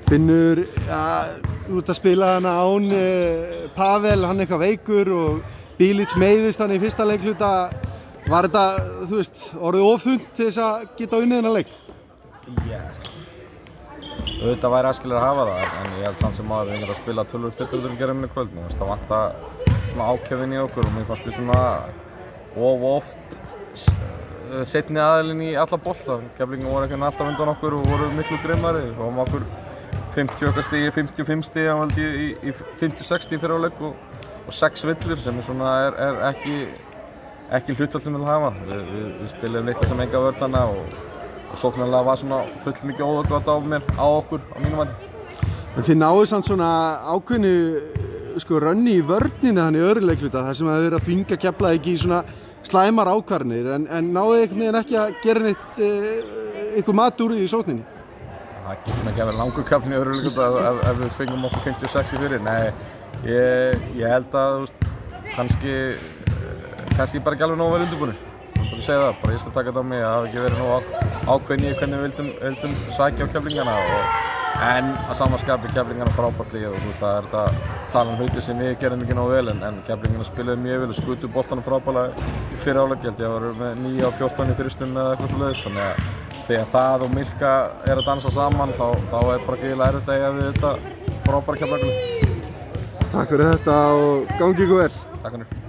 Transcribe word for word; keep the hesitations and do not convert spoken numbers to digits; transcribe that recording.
Finnur, ja, þú ert að spila hana án uh, Pavel, hann eitthvað veikur og Bilic meiðist hann í fyrsta leikhluta. Var þetta, þú veist, orðið of þungt til þess að geta unnið þennan leik? Já, auðvitað væri æskilega að hafa það, en ég held samt sem maður við getum að spila töluvert betur en við gerum í kvöld. Mér finnst það vanta svona ákefinn í okkur og mér fannst við svona of oft seinni aðilinn í alla bolta. Keflvíkingar voru ekki alltaf undan okkur og voru miklu grimmari. Við fáum okkur fimmtíu stigi, fimmtíu og fimm stigi í, í, í fimmtíu og sex stigi fyrir áleik og, og sex villur sem er, svona, er, er ekki, ekki hlutfall sem við viljum hafa. Við, við, við spilum litla sem enga vörðana og, og sóknarlega var svona full mikið óðagott á mér, á okkur, á mínum mati. En þið náðu samt svona ákveðnu sko, rönni í vörninni þannig í öðru leikluta þar sem það er að þvinga Keflavík í svona slæmar ákvarðanir en, en náðu einhvern veginn ekki að gera neitt e, einhver mat úr því í sókninni? Það getur ekki að vera langur kaflinn í öðru leikluta ef, ef við fengum okkur fimmtíu og sex í fyrir. Nei, ég, ég held að þú veist, kannski, kannski bara ekki alveg nógu vel undirbúnir. Ég bara segja það, bara ég skal taka þetta á mig að það hafi ekki verið nógu ákveðin í hvernig við vildum, vildum sækja á Keflvíkingana. En að sama skapi Keflvíkingarna frábært líka og þú veist það er þetta talan hluti sem við gerðum ekki nógu vel en, en Keflvíkingarna spiluðu mjög vel og skutu boltanum frábærlega í fyrri hálfleik. Ég held ég að vera með níu af fjórtán í fyrstunni eða eitthvað svoleiðis. Þannig að þegar það og Milka er að dansa saman þá, þá er bara gíðilega erfitt að eiga við þetta frábæra Keflavíkurlið. Takk fyrir þetta og gangi ykkur vel. Takk fyrir.